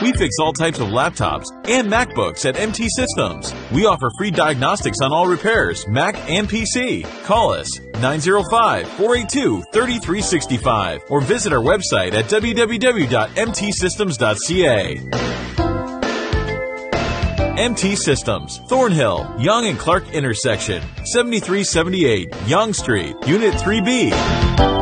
We fix all types of laptops and MacBooks at MT Systems. We offer free diagnostics on all repairs, Mac and PC. Call us 905-482-3365 or visit our website at www.mtsystems.ca. MT Systems, Thornhill, Young and Clark intersection, 7378 Young Street, Unit 3B.